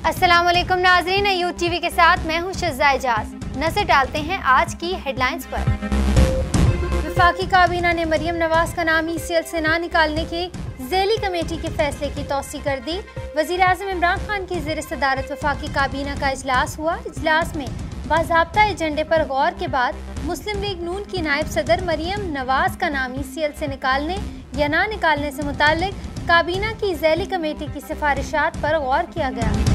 अस्सलाम वालेकुम नाज़रीन, अयूब टीवी के साथ मैं हूं शज़ा एजाज। नजर डालते हैं आज की हेडलाइंस पर। वफाकी काबीना ने मरियम नवाज का नाम ECL से ना निकालने की ज़ैली कमेटी के फैसले की तौसीक़ कर दी। वज़ीर आज़म इमरान खान की ज़ेर सदारत वफाकी काबीना का इजलास हुआ। इजलास में बाज़ाब्ता एजेंडे पर गौर के बाद मुस्लिम लीग नून की नायब सदर मरियम नवाज का नाम ECL से निकालने या ना निकालने से मुताल्लिक काबीना की ज़ैली कमेटी की सिफारिशात पर गौर किया गया।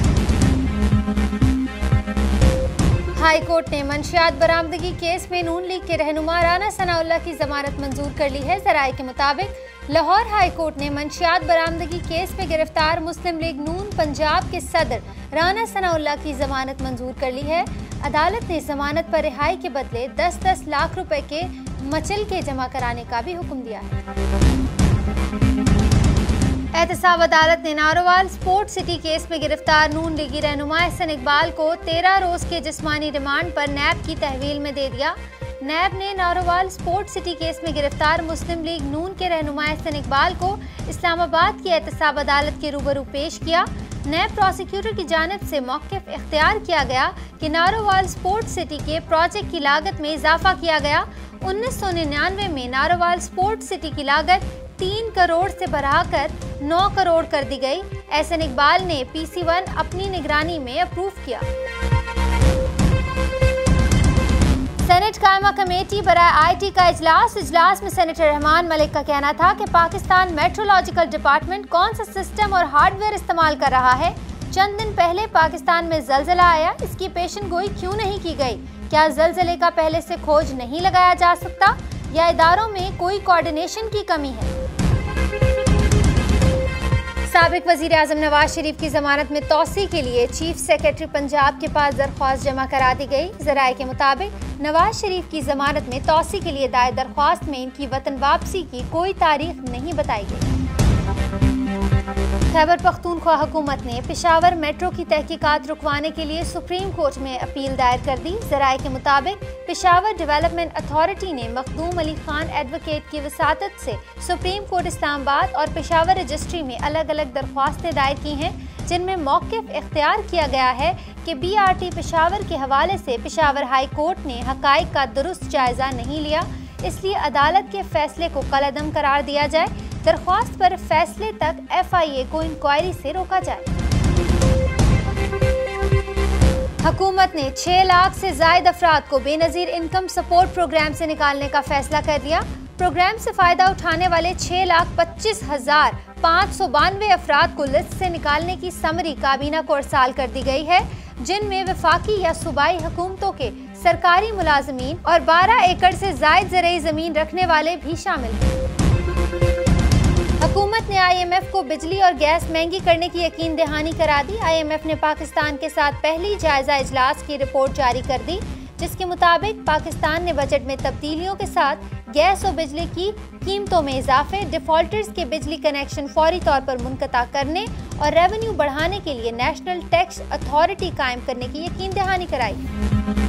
हाई कोर्ट ने मंशियात बरामदगी केस में नून लीग के रहनुमा राना सनाउल्लाह की जमानत मंजूर कर ली है। ज़राए के मुताबिक लाहौर हाई कोर्ट ने मंशियात बरामदगी केस में गिरफ्तार मुस्लिम लीग नून पंजाब के सदर राना सनाउल्लाह की जमानत मंजूर कर ली है। अदालत ने जमानत पर रिहाई के बदले 10-10 लाख रुपए के मचल के जमा कराने का भी हुक्म दिया है। एहतसाब अदालत ने नारोवाल स्पोर्ट सिटी केस में गिरफ्तार नून लीगी रहनुमा एहसन इकबाल को 13 रोज के जिस्मानी रिमांड पर नैब की तहवील में दे दिया। नैब ने नारोवाल स्पोर्ट सिटी केस में गिरफ्तार मुस्लिम लीग नून के रहनुमा एहसन इकबाल को इस्लामाबाद की एहतसाब अदालत के रूबरू पेश किया। नैब प्रोसिक्यूटर की जानिब से मौक़िफ़ इख्तियार किया गया कि नारोवाल स्पोर्ट सिटी के प्रोजेक्ट की लागत में इजाफा किया गया। 1999 में नारोवाल स्पोर्ट सिटी की लागत 3 करोड़ से बढ़ाकर 9 करोड़ कर दी गई। एहसन इकबाल ने PC1 अपनी निगरानी में अप्रूव किया। सेनेट कायमा कमेटी बराए IT का इजलास में सेनेटर रहमान मलिक का कहना था कि पाकिस्तान मेट्रोलॉजिकल डिपार्टमेंट कौन सा सिस्टम और हार्डवेयर इस्तेमाल कर रहा है। चंद दिन पहले पाकिस्तान में जलजला आया, इसकी पेशन गोई क्यों नहीं की गई? क्या जलजले का पहले से खोज नहीं लगाया जा सकता या इदारों में कोई कोऑर्डिनेशन की कमी है? साबिक वज़ीर आज़म नवाज शरीफ की जमानत में तौसी के लिए चीफ सेक्रेटरी पंजाब के पास दरख्वास्त जमा करा दी गई। ज़राए के मुताबिक नवाज शरीफ की जमानत में तौसी के लिए दायर दरख्वास्त में इनकी वतन वापसी की कोई तारीख नहीं बताई गई। खैबर पख्तूनख्वा हुकूमत ने पेशावर मेट्रो की तहकीकात रुकवाने के लिए सुप्रीम कोर्ट में अपील दायर कर दी। ज़राए के मुताबिक पेशावर डेवलपमेंट अथॉरिटी ने मखदूम अली खान एडवोकेट की वसातत से सुप्रीम कोर्ट इस्लामाबाद और पेशावर रजिस्ट्री में अलग अलग दरख्वास्तें दायर की हैं, जिनमें मौक़िफ़ इख्तियार किया गया है कि BRT पेशावर के हवाले से पेशावर हाई कोर्ट ने हक़ाइक़ का दुरुस्त जायज़ा नहीं लिया, इसलिए अदालत के फैसले को कलअदम करार दिया जाए। दरख्वास्त पर फैसले तक FIA को इंक्वायरी से रोका जाए। हुकूमत ने 6 लाख से ज़ायद अफराद को बेनज़ीर इनकम सपोर्ट प्रोग्राम से निकालने का फैसला कर लिया। प्रोग्राम से फ़ायदा उठाने वाले 6,25,592 अफराद को लिस्ट से निकालने की समरी काबीना को अरसाल कर दी गई है, जिनमें वफाकी या सूबाई हुकूमतों के सरकारी मुलाजमीन और 12 एकड़ से ज़ायद ज़रई ज़मीन रखने वाले भी शामिल हैं। हुकूमत ने IMF को बिजली और गैस महंगी करने की यकीन दहानी करा दी। IMF ने पाकिस्तान के साथ पहली जायजा इजलास की रिपोर्ट जारी कर दी, जिसके मुताबिक पाकिस्तान ने बजट में तब्दीलियों के साथ गैस और बिजली की कीमतों में इजाफे, डिफॉल्टर्स के बिजली कनेक्शन फौरी तौर पर मुनक़ता करने और रेवेन्यू बढ़ाने के लिए नेशनल टैक्स अथॉरिटी कायम करने की यकीन दहानी कराई।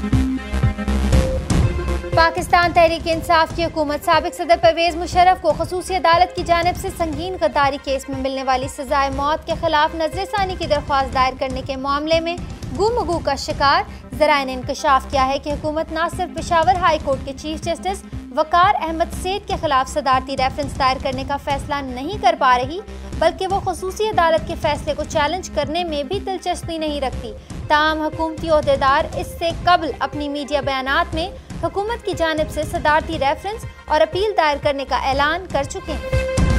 पाकिस्तान तहरीक इंसाफ की हुकूमत साबिक सदर परवेज मुशर्रफ को खसूसी अदालत की जानिब से संगीन गद्दारी केस में मिलने वाली सजाए मौत के खिलाफ नजरसानी की दरख्वास्त दायर करने के मामले में गुमगू का शिकार। ज़राए ने इंकशाफ किया है कि हुकूमत न सिर्फ पेशावर हाई कोर्ट के चीफ जस्टिस वकार अहमद सेठ के खिलाफ सदारती रेफरेंस दायर करने का फैसला नहीं कर पा रही, बल्कि वो खसूसी अदालत के फैसले को चैलेंज करने में भी दिलचस्पी नहीं रखती। ताहम हुकूमती ओहदेदार इससे कबल अपनी मीडिया बयानात में हुकूमत की जानिब से सदारती रेफरेंस और अपील दायर करने का ऐलान कर चुके हैं।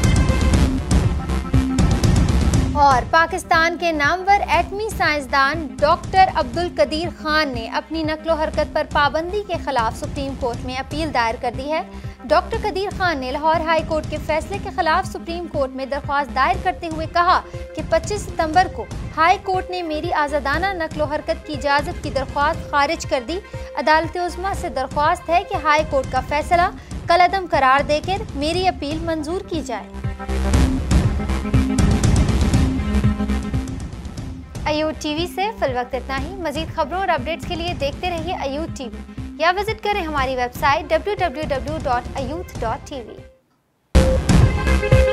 और पाकिस्तान के नामवर एटमी साइंसदान डॉक्टर अब्दुल कदीर खान ने अपनी नक्लो हरकत पर पाबंदी के खिलाफ सुप्रीम कोर्ट में अपील दायर कर दी है। डॉक्टर कदीर खान ने लाहौर हाई कोर्ट के फैसले के खिलाफ सुप्रीम कोर्ट में दरख्वास्त दायर करते हुए कहा कि 25 सितंबर को हाई कोर्ट ने मेरी आज़ादाना नक्लो हरकत की इजाज़त की दरख्वास्त खारिज कर दी। अदालत उज़्मा से दरख्वास्त है कि हाई कोर्ट का फैसला कलअदम करार देकर मेरी अपील मंजूर की जाए। अयूब टीवी से फिलवक्त इतना ही। मज़ीद खबरों और अपडेट्स के लिए देखते रहिए अयूब टीवी या विजिट करें हमारी वेबसाइट www.ayouth.tv।